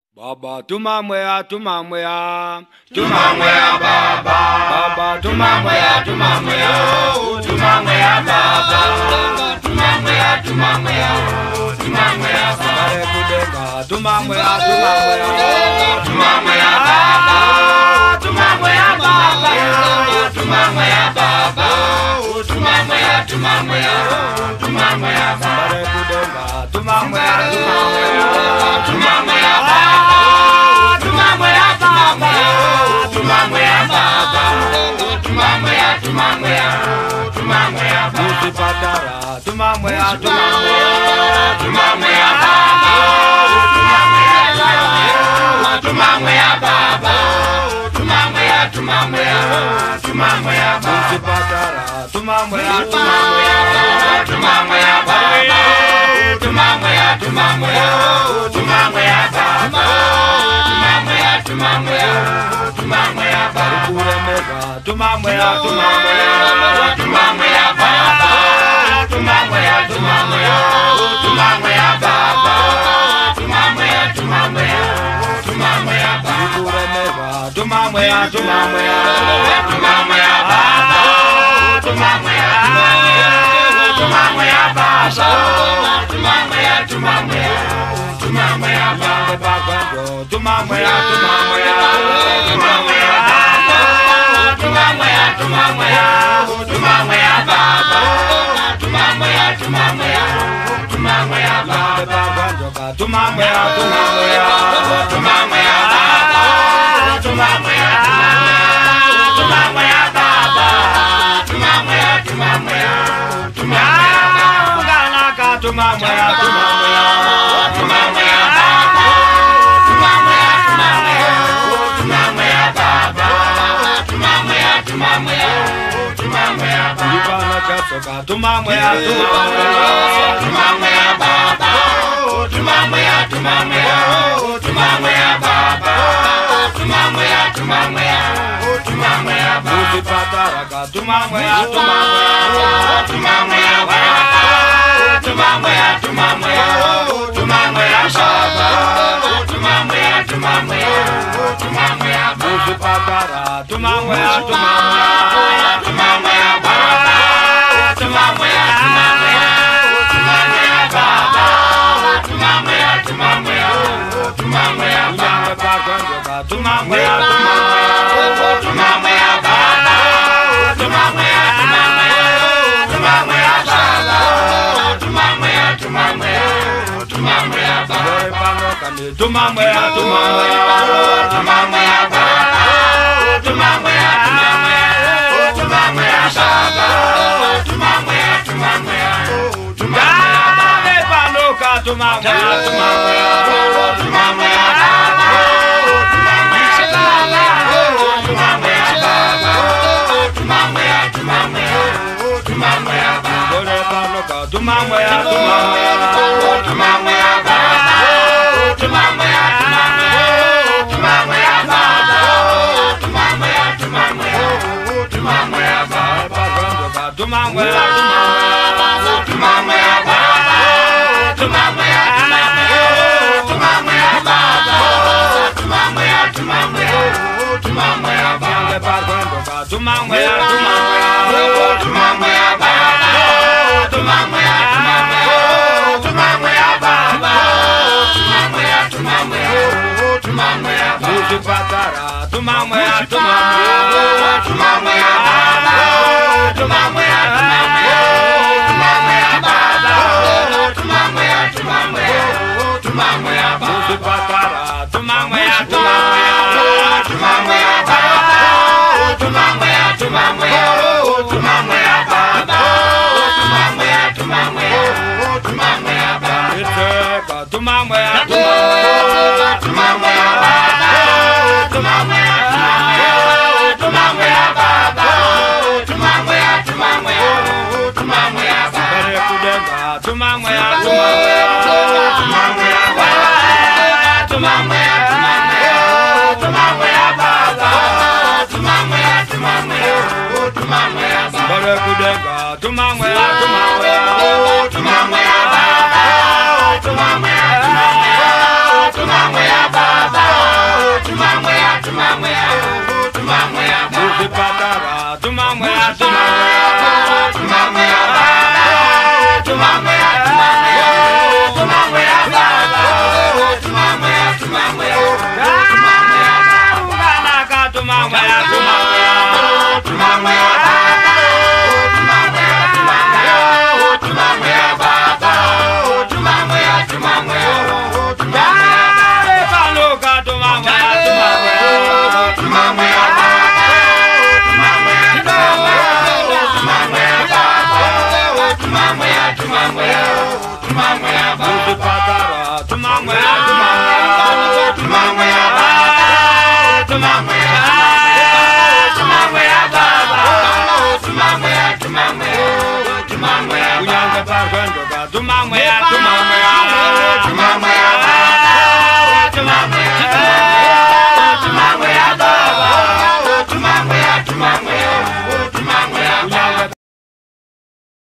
Baba tumamwea tumamwea tumamwea baba Baba tumamwea tumamwea tumamwea baba tumamwea tumamwea tumamwea baba Bare kudenga tumamwea tumamwea tumamwea baba tumamwea baba tumamwea baba tumamwea tumamwea tumamwea baba Bare kudenga tumamwea tumamwea tumamwea baba tumamwea baba tumamwea baba tumamwea tumamwea tumamwea baba Musipatara tumamwea tumamwea tumamwea baba tumamwea baba tumamwea tumamwea tumamwea baba Musipatara tumamwea tumamwea tumamwea baba tumamwea tumamwea tumamwea baba tumamwea tumamwea tumamwea baba Kuremega tumamwea tumamwea tumamwea baba tumamwea tumamwea tumamwea baba tumamwea tumamwea tumamwea baba Kuremega tumamwea tumamwea tumamwea baba tumamwea tumamwea baba tumamwea tumamwea tumamwea baba Bagando tumamwea tumamwea tumamwea baba tumamwea tumamwea tumamwea baba tumamwea tumamwea tumamwea baba Bagando tumamwea tumamwea tumamwea baba tumamwea tumamwea baba tumamwea tumamwea tumamwea Ganaka tumamwea tumamwea tumamwea baba tumamwea tumamwea tumamwea baba tumamwea tumamwea tumamwea baba Ibana chasoka tumamwea tumamwea tumamwea baba tumamwea tumamwea tumamwea baba tumamwea tumamwea tumamwea baba Musipatara tumamwea tumamwea tumamwea baba tumamwea tumamwea tumamwea baba tumamwea tumamwea tumamwea baba Musipatara tumamwea tumamwea tumamwea baba tumamwea tumamwea tumamwea baba tumamwea tumamwea tumamwea baba Bagando tumamwea tumamwea tumamwea baba tumamwea tumamwea tumamwea baba tumamwea tumamwea tumamwea baba Tumamwea tumamwea tumamwea baba tumamwea tumamwea tumamwea baba tumamwea tumamwea tumamwea baba Banoka tumamwea tumamwea tumamwea baba tumamwea baba tumamwea tumamwea tumamwea baba Banoka tumamwea tumamwea tumamwea baba tumamwea tumamwea tumamwea baba tumamwea tumamwea tumamwea baba Tumamwea tumamwea tumamwea baba tumamwea tumamwea tumamwea baba tumamwea tumamwea tumamwea baba Tumamwea tumamwea tumamwea baba tumamwea tumamwea tumamwea baba tumamwea tumamwea tumamwea baba Musipatara tumamwea tumamwea tumamwea baba tumamwea tumamwea tumamwea baba tumamwea tumamwea tumamwea baba Musipatara tumamwea tumamwea tumamwea baba tumamwea tumamwea tumamwea baba tumamwea tumamwea tumamwea baba Iteka tumamwea tumamwea baba tumamwea tumamwea baba tumamwea tumamwea tumamwea baba Kudenga tumamwea tumamwea baba tumamwea tumamwea baba tumamwea tumamwea tumamwea baba Kudenga tumamwea tumamwea